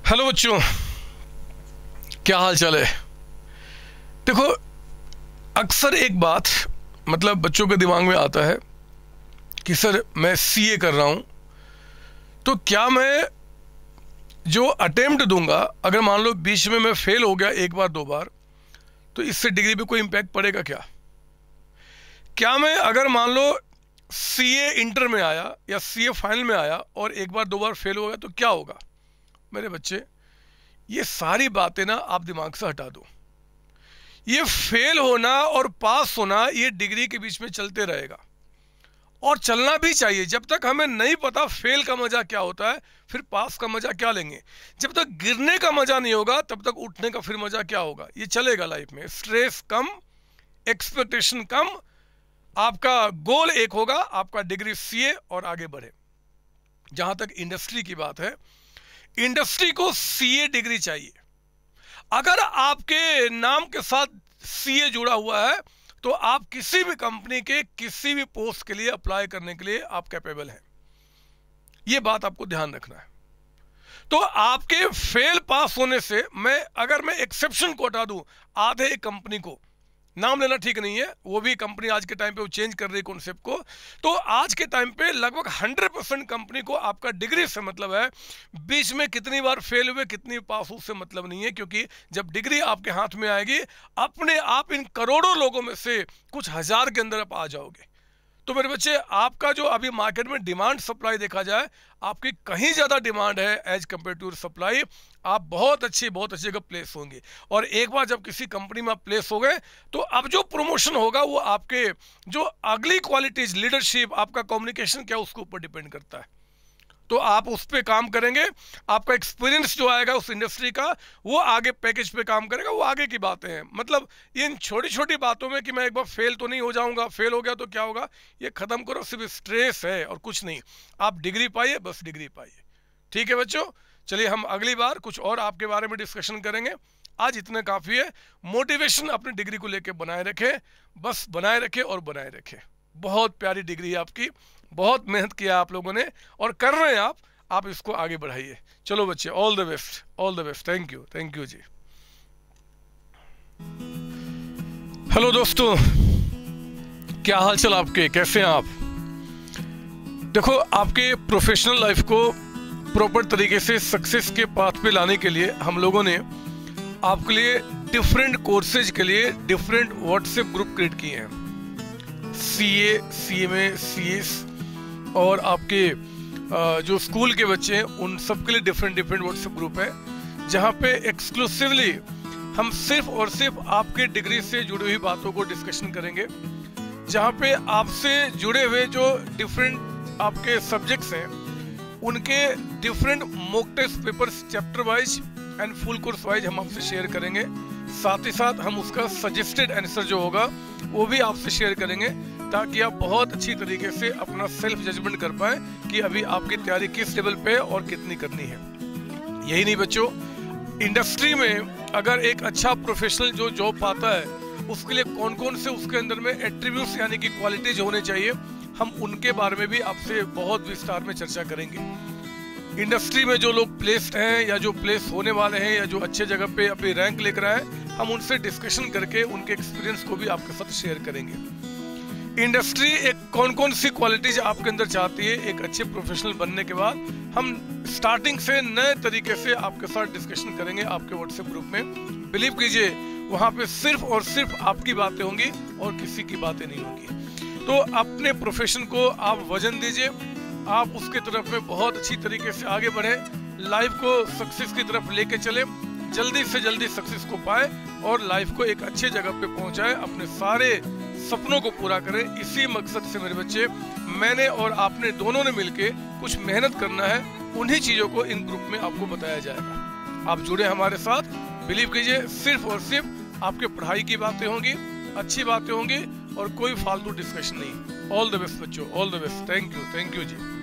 Hello बच्चों, क्या हाल चाल है। देखो, अक्सर एक बात मतलब बच्चों के दिमाग में आता है कि सर मैं सीए कर रहा हूं, तो क्या मैं जो अटेम्प्ट दूंगा, अगर मान लो बीच में मैं फेल हो गया एक बार दो बार, तो इससे डिग्री पे कोई इम्पैक्ट पड़ेगा क्या मैं अगर मान लो सीए इंटर में आया या सीए फाइनल में आया और एक बार दो बार फेल हो गया तो क्या होगा। मेरे बच्चे, ये सारी बातें ना आप दिमाग से हटा दो। ये फेल होना और पास होना ये डिग्री के बीच में चलते रहेगा और चलना भी चाहिए। जब तक हमें नहीं पता फेल का मजा क्या होता है, फिर पास का मजा क्या लेंगे। जब तक गिरने का मजा नहीं होगा तब तक उठने का फिर मजा क्या होगा। ये चलेगा लाइफ में। स्ट्रेस कम, एक्सपेक्टेशन कम, आपका गोल एक होगा, आपका डिग्री सीए और आगे बढ़े। जहां तक इंडस्ट्री की बात है, इंडस्ट्री को सीए डिग्री चाहिए। अगर आपके नाम के साथ सीए जुड़ा हुआ है तो आप किसी भी कंपनी के किसी भी पोस्ट के लिए अप्लाई करने के लिए आप कैपेबल हैं। यह बात आपको ध्यान रखना है। तो आपके फेल पास होने से अगर मैं एक्सेप्शन को हटा दूं, आधे एक कंपनी को, नाम लेना ठीक नहीं है, वो भी कंपनी आज के टाइम पे वो चेंज कर रही है कॉन्सेप्ट को, तो आज के टाइम पे लगभग 100% कंपनी को आपका डिग्री से मतलब है। बीच में कितनी बार फेल हुए कितनी पास हुए से मतलब नहीं है, क्योंकि जब डिग्री आपके हाथ में आएगी अपने आप इन करोड़ों लोगों में से कुछ हजार के अंदर आप आ जाओगे। तो मेरे बच्चे, आपका जो अभी मार्केट में डिमांड सप्लाई देखा जाए, आपकी कहीं ज़्यादा डिमांड है एज कम्पेयर टू सप्लाई। आप बहुत अच्छी जगह प्लेस होंगे और एक बार जब किसी कंपनी में आप प्लेस हो गए तो अब जो प्रमोशन होगा वो आपके जो अगली क्वालिटीज, लीडरशिप, आपका कम्युनिकेशन क्या, उसके ऊपर डिपेंड करता है। तो आप उस पर काम करेंगे, आपका एक्सपीरियंस जो आएगा उस इंडस्ट्री का वो आगे पैकेज पे काम करेगा, वो आगे की बातें हैं। मतलब इन छोटी छोटी बातों में कि मैं एक बार फेल तो नहीं हो जाऊंगा, फेल हो गया तो क्या होगा, ये खत्म करो। सिर्फ स्ट्रेस है और कुछ नहीं। आप डिग्री पाइए, बस डिग्री पाइए। ठीक है बच्चों, चलिए हम अगली बार कुछ और आपके बारे में डिस्कशन करेंगे। आज इतने काफ़ी है। मोटिवेशन अपनी डिग्री को लेकर बनाए रखें, बस बनाए रखें और बनाए रखें। बहुत प्यारी डिग्री है आपकी, बहुत मेहनत किया आप लोगों ने और कर रहे हैं आप इसको आगे बढ़ाइए। चलो बच्चे, all the best, all the best. Thank you जी। हेलो दोस्तों, क्या हाल चाल आपके, कैसे हैं आप। देखो, आपके प्रोफेशनल लाइफ को प्रॉपर तरीके से सक्सेस के पाथ पे लाने के लिए हम लोगों ने आपके लिए डिफरेंट कोर्सेज के लिए डिफरेंट व्हाट्सएप ग्रुप क्रिएट किए हैं। सीए, सीएमए, सीएस और आपके जो स्कूल के बच्चे हैं उन सब के लिए डिफरेंट व्हाट्सएप ग्रुप है, जहां पे एक्सक्लूसिवली हम सिर्फ और सिर्फ आपके डिग्री से जुड़ी हुई बातों को डिस्कशन करेंगे। जहां पे आपसे जुड़े हुए जो डिफरेंट आपके सब्जेक्ट्स हैं उनके different mock test papers chapter wise and full course wise हम आपसे शेयर करेंगे। साथ ही साथ हम उसका सजेस्टेड आंसर जो होगा वो भी आपसे शेयर करेंगे, ताकि आप बहुत अच्छी तरीके से अपना सेल्फ जजमेंट कर पाए कि अभी आपकी तैयारी किस लेवल पे है और कितनी करनी है। यही नहीं बच्चों, इंडस्ट्री में अगर एक अच्छा प्रोफेशनल जो जॉब पाता है उसके लिए कौन कौन से उसके अंदर में एट्रीब्यूट्स यानी कि क्वालिटीज होने चाहिए, हम उनके बारे में भी आपसे बहुत विस्तार में चर्चा करेंगे। इंडस्ट्री में जो लोग प्लेस्ड हैं या जो प्लेस होने वाले हैं या जो अच्छे जगह पे अपनी रैंक लेकर आए, हम उनसे डिस्कशन करके उनके एक्सपीरियंस को भी आपके साथ शेयर करेंगे। इंडस्ट्री एक कौन कौन सी क्वालिटीज आपके अंदर चाहती है एक अच्छे प्रोफेशनल बनने के बाद, हम स्टार्टिंग से नए तरीके से आपके साथ डिस्कशन करेंगे आपके व्हाट्सएप ग्रुप में। बिलीव कीजिए, वहां पे सिर्फ और सिर्फ आपकी बातें होंगी और किसी की बातें नहीं होंगी। तो अपने प्रोफेशन को आप वजन दीजिए, आप उसके तरफ में बहुत अच्छी तरीके से आगे बढ़े, लाइफ को सक्सेस की तरफ लेके चले, जल्दी से जल्दी सक्सेस को पाए और लाइफ को एक अच्छे जगह पे पहुंचाए, अपने सारे सपनों को पूरा करें। इसी मकसद से मेरे बच्चे, मैंने और आपने दोनों ने मिलके कुछ मेहनत करना है। उन्हीं चीजों को इन ग्रुप में आपको बताया जाएगा। आप जुड़े हमारे साथ। बिलीव कीजिए, सिर्फ और सिर्फ आपके पढ़ाई की बातें होंगी, अच्छी बातें होंगी और कोई फालतू डिस्कशन नहीं। ऑल द बेस्ट बच्चों, all the best. Thank you ji.